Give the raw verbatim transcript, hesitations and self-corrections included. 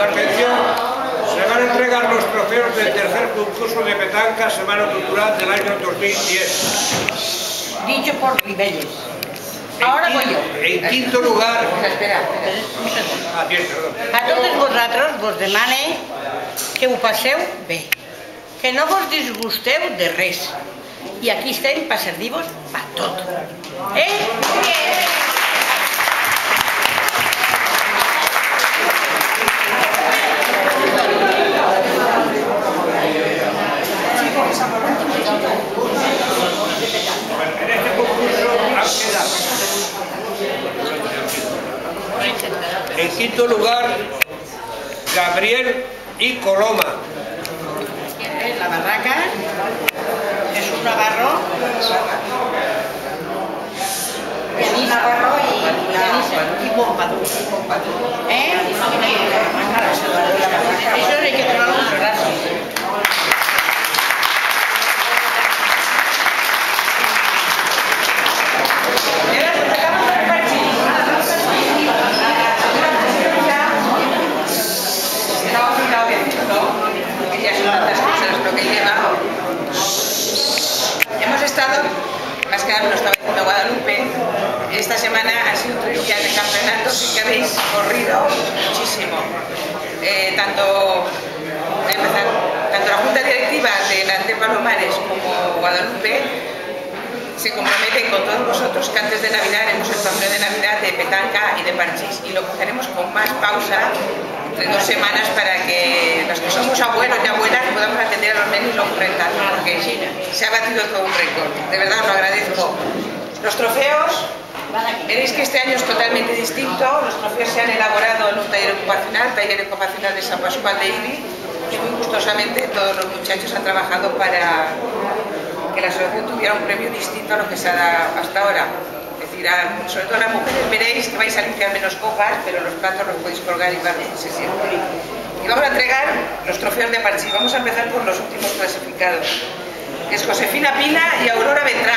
Atención, se van a entregar los trofeos del tercer concurso de petanca Semana Cultural del año dos mil diez. Dicho por Ribelles. Ahora voy yo. En quinto lugar... Espera, un segundo. Ah, bien, perdón. A todos vosaltres vos demane que ho passeu bé, que no vos disgusteu de res. I aquí estem per servir-vos per tot. Eh? En este concurso han quedado en quinto lugar Gabriel y Coloma. La barraca es un Navarro, Denis Navarro y Pompadour. ¿Eh? Eso hay que tomar un brazo. Hemos estado, más que nada nos estaba diciendo Guadalupe, esta semana ha sido tres días de campeonato, sí que habéis corrido muchísimo. Eh, tanto, empezar, tanto la Junta Directiva de la Ante Palomares como Guadalupe se comprometen con todos vosotros que antes de Navidad haremos el torneo de Navidad de petanca y de parchís y lo haremos con más pausa de dos semanas para que los que somos abuelos y abuelas podamos atender a los nenes y los rentados, porque se ha batido todo un récord. De verdad os lo agradezco. Los trofeos, veréis que este año es totalmente distinto. Los trofeos se han elaborado en un taller ocupacional, taller ocupacional de San Pascual de Ibi, y muy gustosamente todos los muchachos han trabajado para que la asociación tuviera un premio distinto a lo que se ha dado hasta ahora. Es decir, a, sobre todo a las mujeres veréis que vais a limpiar menos copas, pero los platos los podéis colgar y van se siempre. Y vamos a entregar los trofeos de parchís. Vamos a empezar por los últimos clasificados, que es Josefina Pina y Aurora Beltrán.